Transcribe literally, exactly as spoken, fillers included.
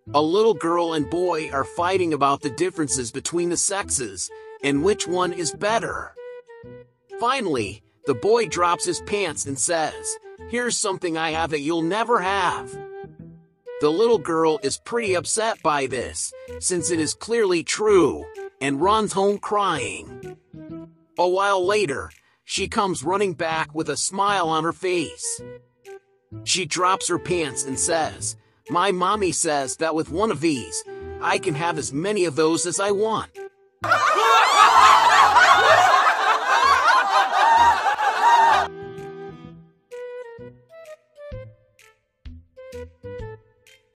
A little girl and boy are fighting about the differences between the sexes and which one is better. Finally, the boy drops his pants and says, "Here's something I have that you'll never have." The little girl is pretty upset by this, since it is clearly true, and runs home crying. A while later, she comes running back with a smile on her face. She drops her pants and says, "My mommy says that with one of these, I can have as many of those as I want."